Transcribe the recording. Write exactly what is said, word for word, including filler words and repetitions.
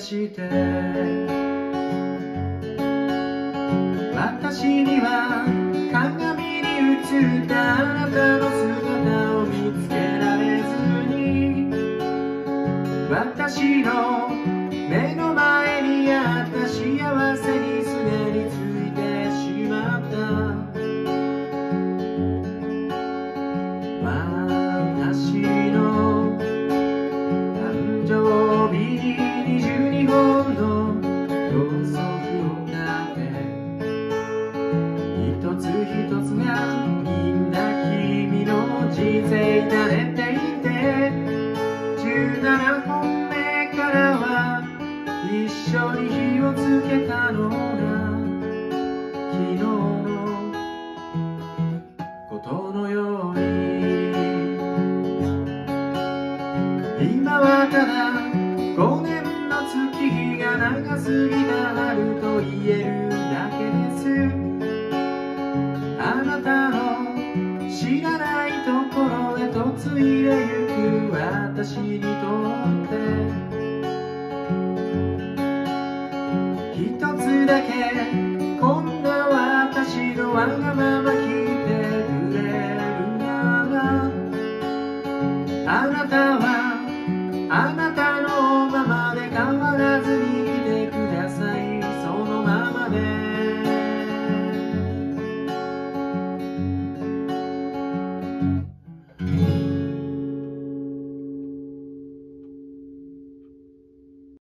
して私には鏡に映ったあなたの姿を見つけられずに私の目の前にあった幸せにすでについてしまった私の誕生日ににじゅうにほんのろうそくを立て一つ一つがみんな君の人生に慣れていてじゅうななほんめからは一緒に火をつけたのが昨日のことのように今はただごねんの月日が長すぎた春と言えるだけですあなたの知らないところへ嫁いでゆく私にとって